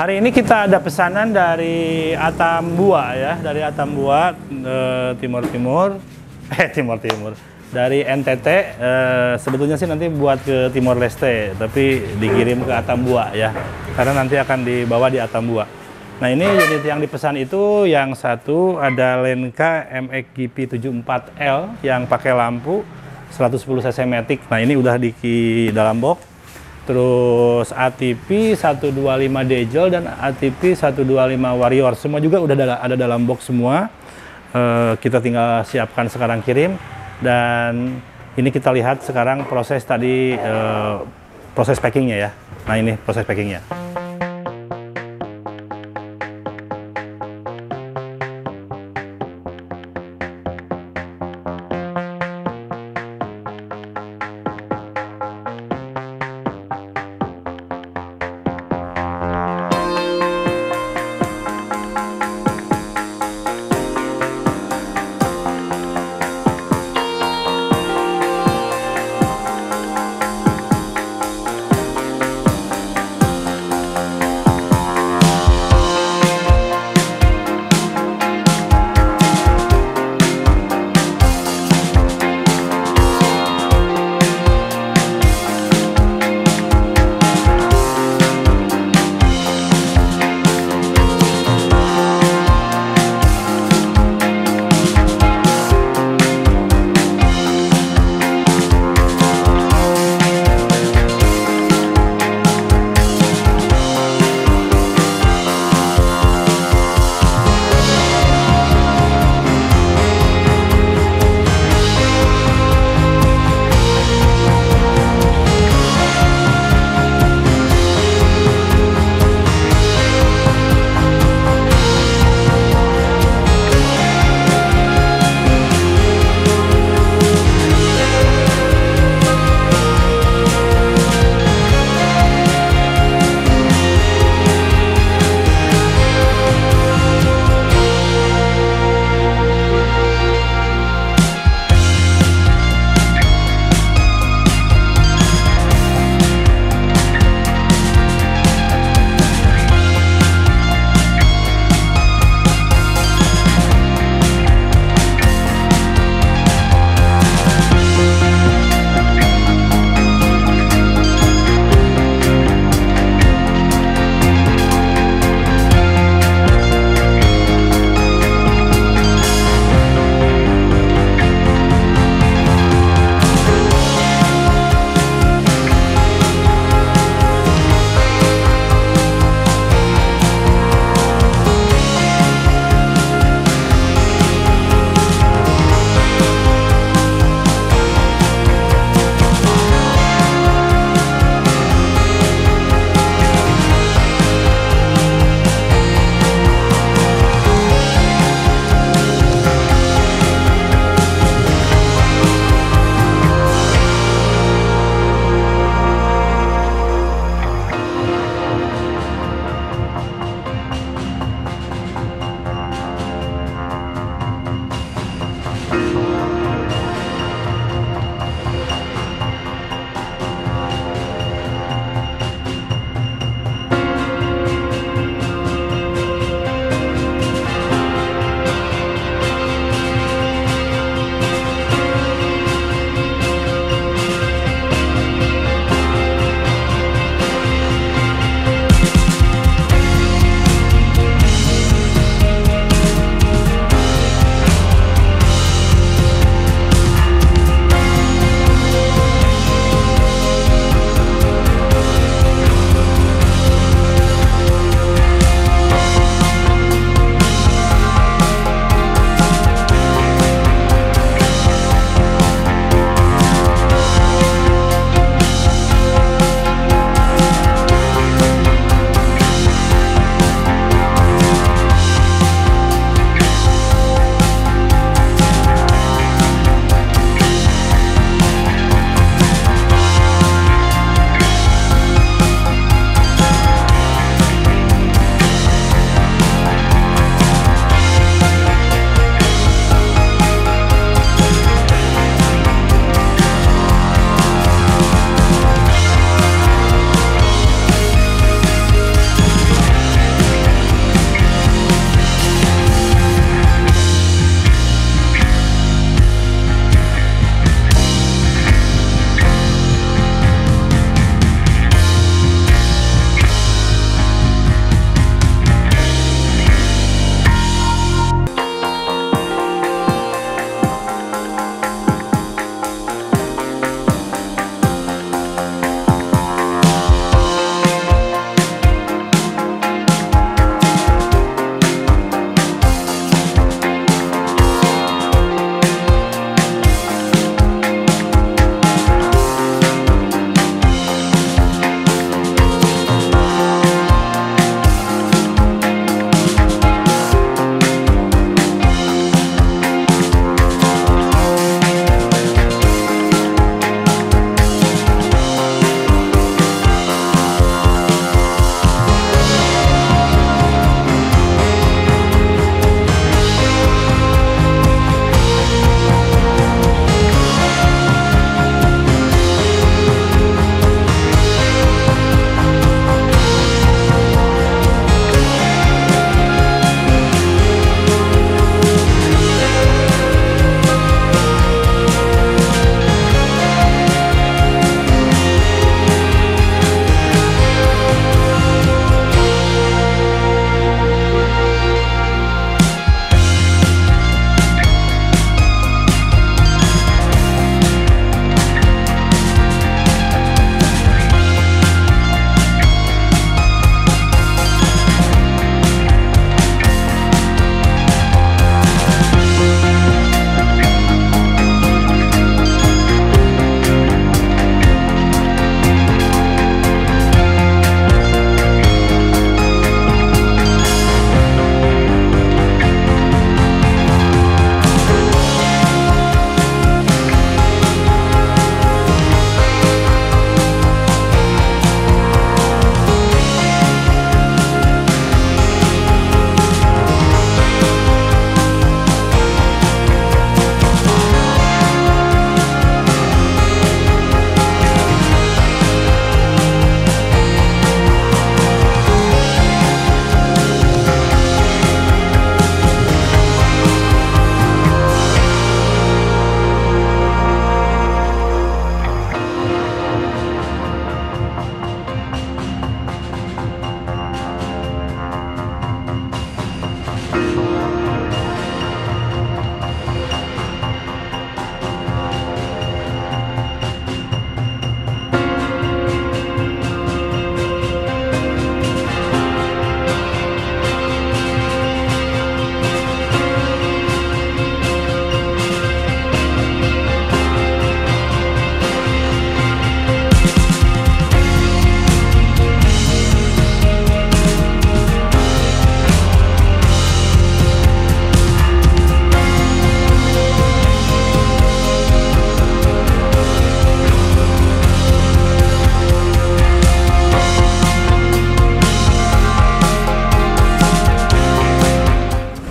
Hari ini kita ada pesanan dari Atambua ya, dari Atambua Timur-Timur, Timur-Timur. Dari NTT, sebetulnya sih nanti buat ke Timor Leste, tapi dikirim ke Atambua ya, karena nanti akan dibawa di Atambua. Nah ini unit yang dipesan itu, yang satu ada Lenka MX-GP 74L yang pakai lampu 110 cc matic. Nah ini udah di dalam box. Terus ATP 125 Diesel dan ATP 125 Warrior, semua juga udah ada dalam box semua. Kita tinggal siapkan sekarang kirim. Dan ini kita lihat sekarang proses tadi, proses packingnya ya. Nah ini proses packingnya.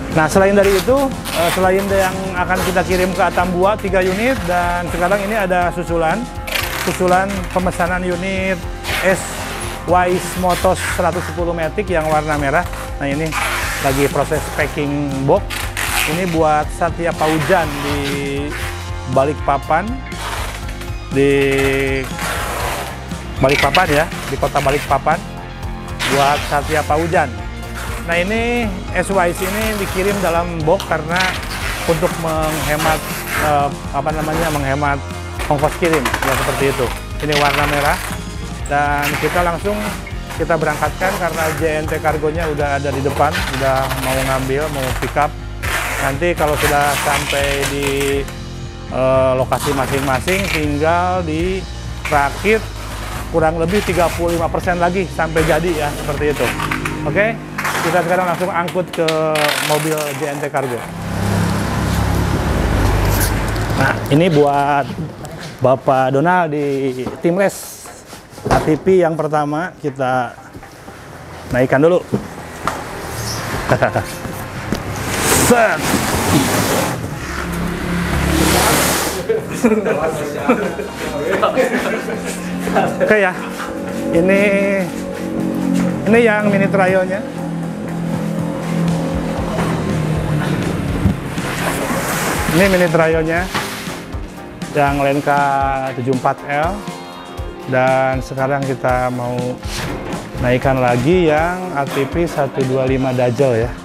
Nah, selain dari itu, selain yang akan kita kirim ke Atambua 3 unit, dan sekarang ini ada susulan pemesanan unit S-Wise Motos 110 Matic yang warna merah. Nah, ini lagi proses packing box. Ini buat Satya Paujan di Balikpapan, ya, di kota Balikpapan, buat Satya Paujan. Nah, ini S-Wise ini dikirim dalam box karena untuk menghemat menghemat ongkos kirim, ya seperti itu. Ini warna merah, dan kita berangkatkan karena JNT Kargonya udah ada di depan, udah mau ngambil, mau pick up. Nanti kalau sudah sampai di lokasi masing-masing, tinggal dirakit kurang lebih 35% lagi sampai jadi, ya seperti itu. Oke, kita sekarang langsung angkut ke mobil JNT Kargo. Nah, ini buat Bapak Donald di Timles ATP yang pertama, kita naikkan dulu. Set. Oke ya, ini yang mini trialnya. Ini mini trialnya yang Lenka 74L, dan sekarang kita mau naikkan lagi yang ATP 125 Dajjal ya.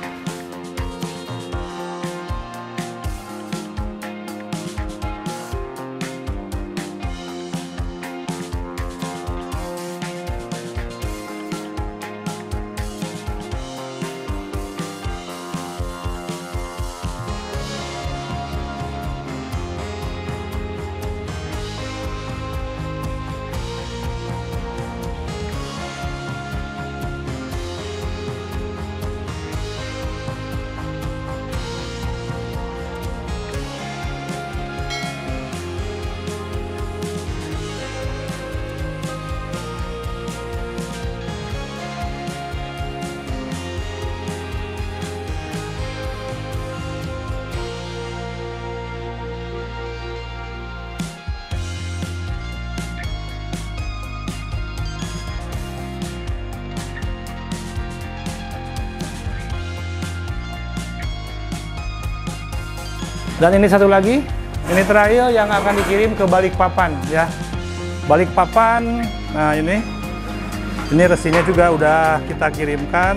Dan ini satu lagi, ini trial yang akan dikirim ke Balikpapan ya. Balikpapan, nah ini resinya juga udah kita kirimkan.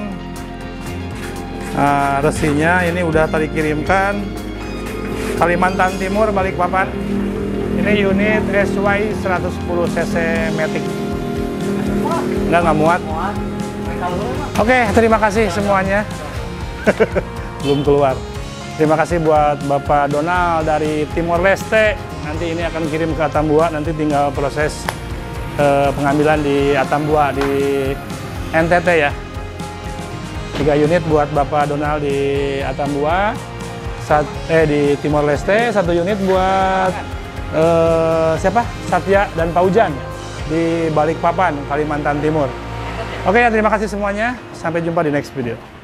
Resinya ini udah tadi kirimkan Kalimantan Timur, Balikpapan. Ini unit SY 110 cc Matic. Nggak muat. Oke, terima kasih semuanya. Belum keluar. Terima kasih buat Bapak Donald dari Timor Leste. Nanti ini akan kirim ke Atambua, nanti tinggal proses pengambilan di Atambua, di NTT ya. 3 unit buat Bapak Donald di Atambua, di Timor Leste, 1 unit buat Satya dan Paujan di Balikpapan, Kalimantan Timur. Oke ya, terima kasih semuanya. Sampai jumpa di next video.